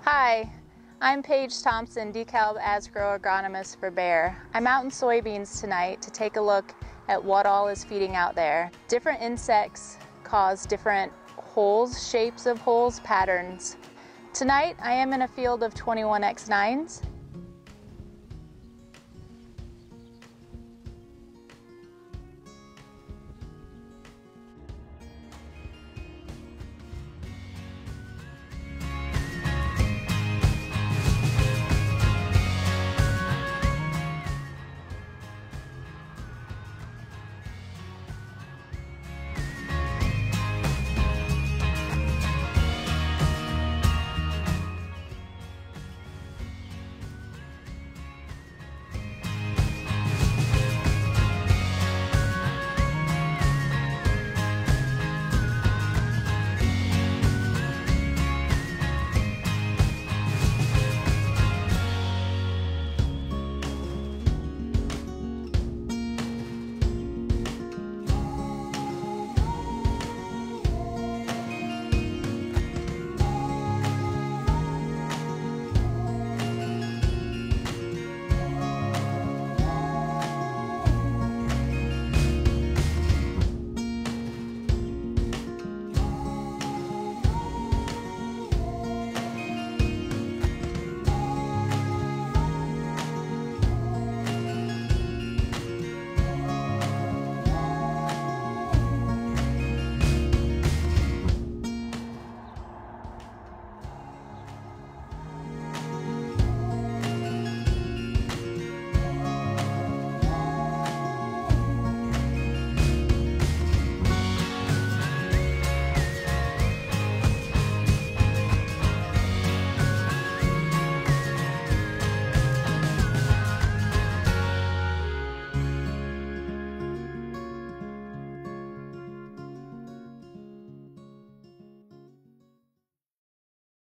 Hi, I'm Paige Thompson, DeKalb Asgrow agronomist for Bayer. I'm out in soybeans tonight to take a look at what all is feeding out there. Different insects cause different holes, shapes of holes, patterns. Tonight I am in a field of 21X9s